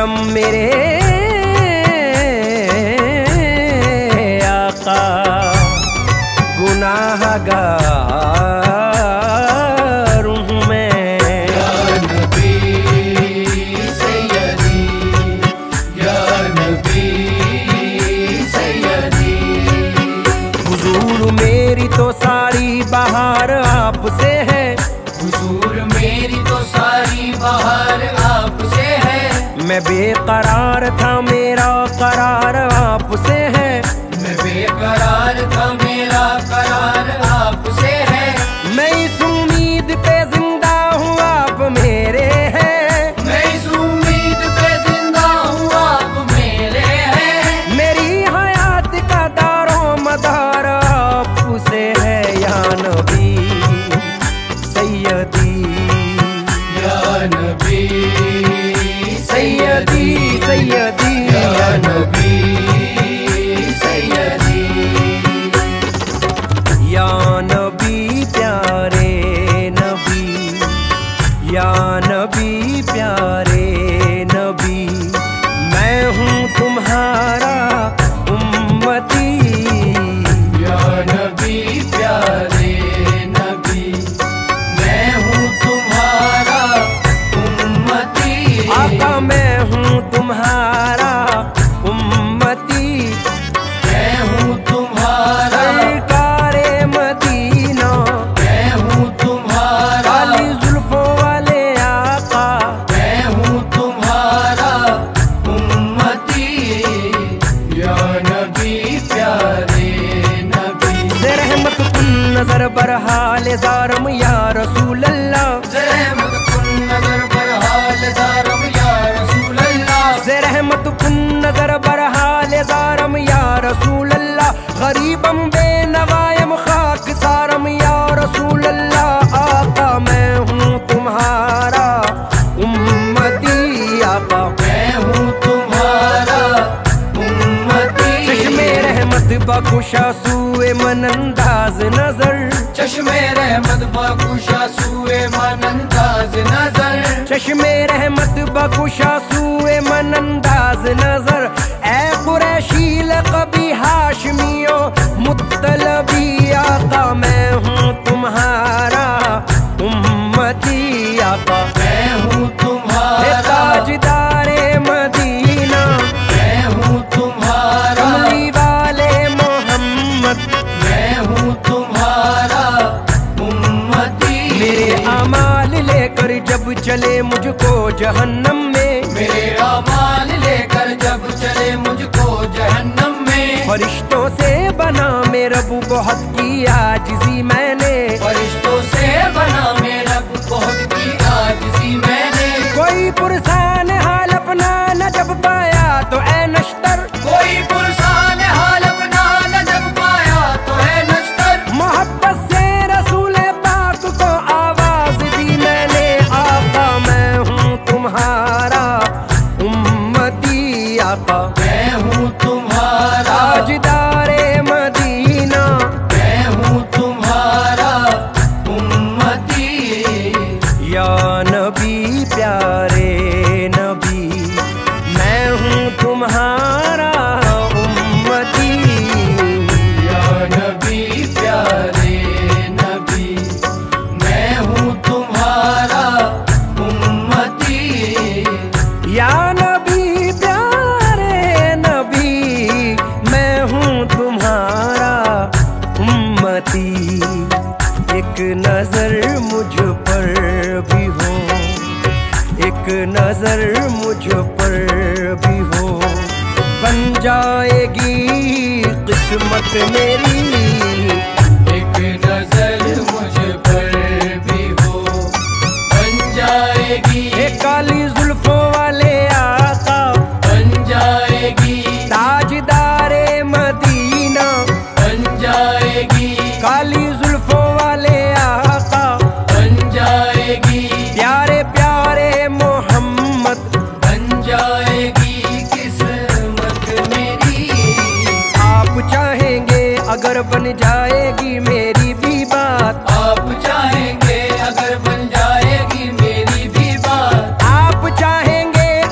करम मेरे आका, गुनाहगार हूँ मैं। या नबी सैयदी, या नबी सैयदी। हुजूर मेरी तो सारी बहार आपसे है, हुजूर मेरी तो सारी बहार आपसे है। मैं बेकरार था मेरा करार आपसे है, मैं बेकरार था मेरा करार आपसे है। मैं इस उम्मीद पे जिंदा हूँ आप मेरे हैं, मैं इस उम्मीद पे जिंदा हूँ आप मेरे हैं। मेरी हयात का दारो मदार आपसे है। या नबी सैयदी, या नबी सैयदी सैयदी, या नबी सैयदी। या नबी प्यारे नबी, या नबी प्यारे नबी, मैं हूँ तुम्हारा उम्मती। या नबी प्यारे नबी, मैं हूँ तुम्हारा उम्मती। आका मैं हूँ तुम्हारा उम्मती, मैं हूँ तुम्हारा, सरकारे मदीना, मैं हूँ तुम्हारा, काली जुल्फों वाले आका, मैं हूँ तुम्हारा उम्मती। या नबी प्यारे नबी। से रहमत कुन नजर बरहाल ज़ारम या रसूल अल्लाह, रहमत कुन नजर बरहाल ज़ारम या रसूल अल्लाह। से रहमत कुन नजर बरहाल ज़ारम या रसूल अल्लाह, गरीबम बेनवायम खाक सारम या रसूल अल्लाह। आका मैं हूँ तुम्हारा उम्मती, आका मैं हूँ तुम्हारा उम्मती। चश्मे रहमत बखुशा सूए मनंदाज नजर, चश्मे रहमत बखुशा सूए मनंदाज नजर। चश्मे रहमत बखुशा सूए मनंदाज नजर, ए कुरैशी लक़बी हाशमियों मुत्तलबी। आका मैं हूँ तुम्हारा उम्मती, आका मैं हूँ तुम्हारा, ताजदारे मदीना, मैं हूँ तुम्हारा, कमली वाले मोहम्मद, मैं हूँ तुम्हारा उम्मती। मेरे अमाल लेकर जब चले मुझको जहन्नम में, मेरे अमाल लेकर जब चले मुझको जहन्नम में। फरिश्तों से बना मेरा रब बहुत की आजिज़ी मैंने, फरिश्तों से बना मेरा बहुत की आजिज़ी मैंने। कोई पुरसान हाल अपना न जब पाया तो ऐ नश्तर, कोई पुरसान हाल अपना न जब पाया तो है नश्तर। मोहब्बत से रसूल पाक को आवाज दी मैंने, आका मैं हूँ तुम्हारा उम्मती, आका मैं हूँ तुम्हारा ताजदारे मदीना, मैं हूँ तुम्हारा उम्मती। या नबी प्यारे नबी, मैं हूँ तुम्हारा उम्मती। या नबी प्यारे नबी, मैं हूँ तुम्हारा उम्मती। या नबी प्यारे नबी, मैं हूँ तुम्हारा उम्मती। एक नजर मुझ पर भी हो, एक नजर मुझ पर भी हो, बन जाएगी किस्मत मेरी। एक नजर मुझ पर भी हो, बन जाएगी काली जुल्फों वाले आका, बन जाएगी ताजदारे मदीना, बन जाएगी काली जुल्फों वाले आका, बन जाएगी प्यारे प्यारे मोहम्मद, बन जाएगी किस्मत मेरी। आप चाहेंगे अगर बन जाएगी मेरी भी बात, आप चाहेंगे अगर बन जाएगी मेरी भी बात, आप चाहेंगे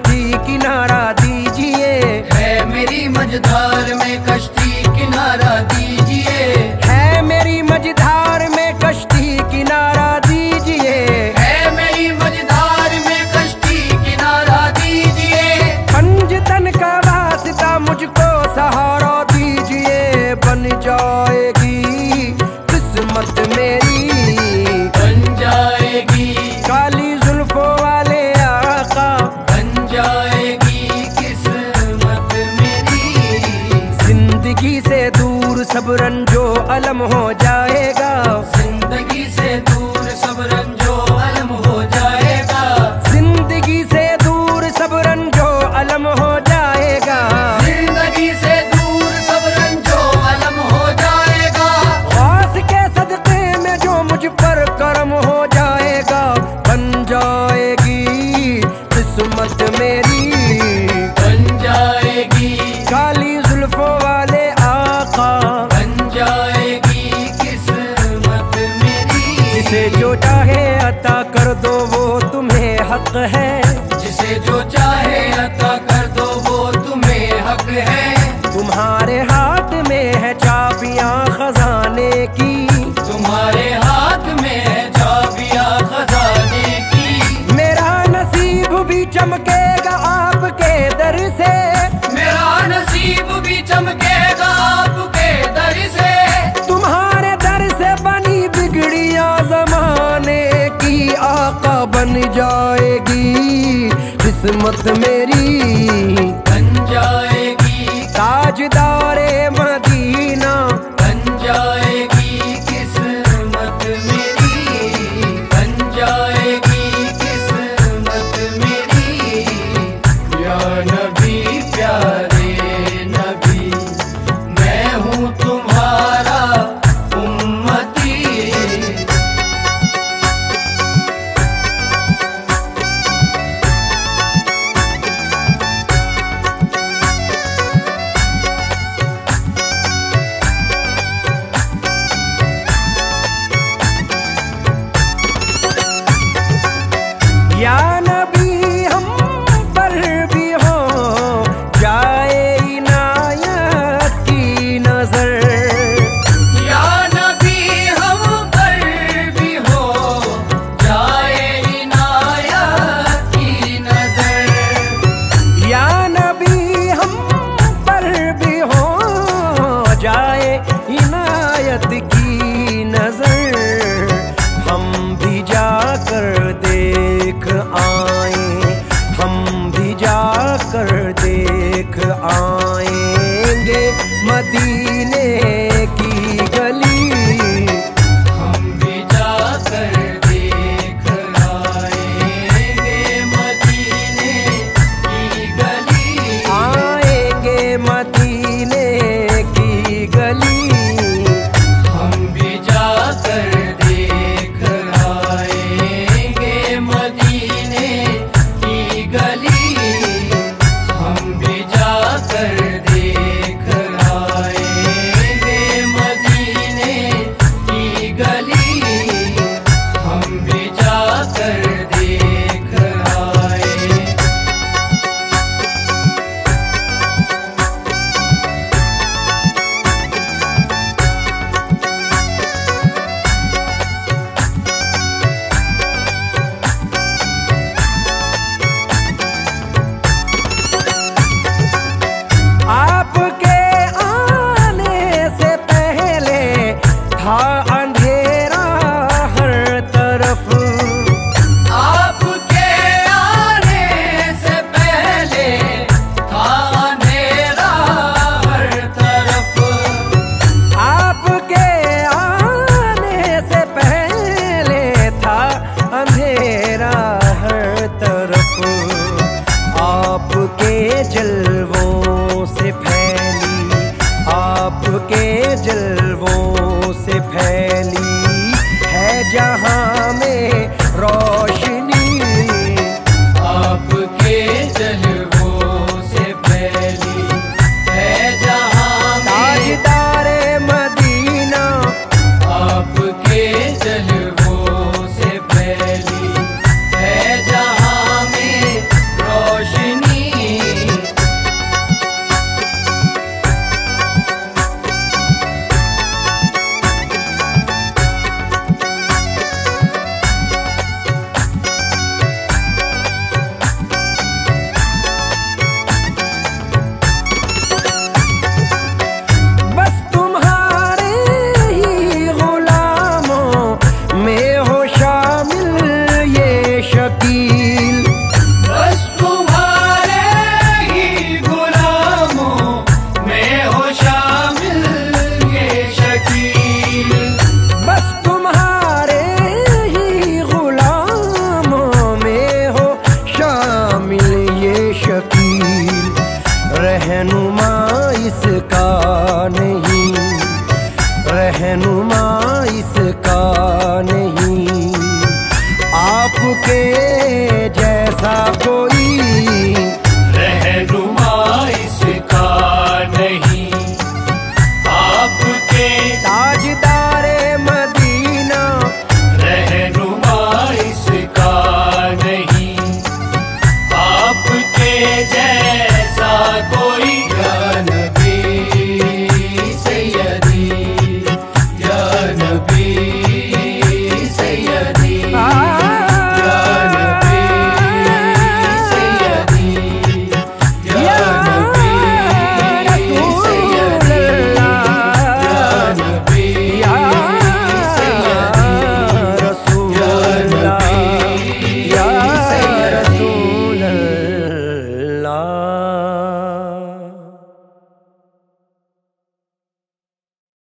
कश्ती किनारा दीजिए, है मेरी मझधार में कश्ती किनारा दीजिए, है मेरी मझधार में कश्ती किनारा दीजिए, है मेरी मझधार में कश्ती किनारा दीजिए। पंजतन का वास्ता मुझको सहारा दीजिए, बन जाएगी किस्मत मेरी, बन जाएगी काली जुल्फों वाले आका, बन जाएगी किस्मत मेरी। जिंदगी से दूर सब रंजो अलम हो जाएगा, जिंदगी से दूर सब रंजो अलम हो जाएगा, जिंदगी से दूर सब रंजो अलम हो जाएगा, जिंदगी से दूर सब रंजो अलम हो जाएगा। खास के सदके में जो मुझ पर करम हो जाएगा, बन जाएगी किस्मत मेरी, बन जाएगी काली जुल्फों वाले आका, बन जाएगी किस्मत मेरी। जिसे जो चाहे अता कर दो वो तुम्हें हक है, जिसे जो चाहे अता कर दो वो तुम्हें हक है। तुम्हारे हाथ में है चाबियां खजाने की, तुम्हारे हाथ में है चाबियां खजाने की। मेरा नसीब भी चमकेगा आपके दर से, मेरा नसीब भी चमकेगा आपके दर से। तुम्हारे दर से बनी बिगड़ियां जमाने की, आका बन जाएगी किस्मत मेरी, बन जाएगी ताजदारे मदीना, बन जाएगी किस्मत मेरी, बन जाएगी किस्मत मेरी। या नबी प्यारे नबी, मैं हूँ तुम्हारा उम्मती। या नबी हम पर भी हो जाए इनायत की नजर, या नबी हम पर भी हो जाए इनायत की नजर। या नबी हम पर भी हो जाए इनायत की नजर, हम भी जाकर देख आए, हम भी जाकर देख आएंगे मदीने की गली, हम भी जाकर देख आएंगे मदीने की गली, आएंगे मदीने की गली, हम भी जाकर देख आएंगे मदीने की गली, हम भी जाकर देख आएंगे मदीने की गली, हम भी जाकर देख आए। आपके आने से पहले था अंधेरा हर तरफ, आपके आने से पहले था अंधेरा हर तरफ, आपके आने से पहले था अंधेरा हर तरफ, आपके जलवों से फैली, आपके जलवों से फैली है जहां में रोशनी, आपके जलवों से फैली है जहां में ताजदारे मदीना, आपके जलवों से फैली है जहां में रोशनी। जय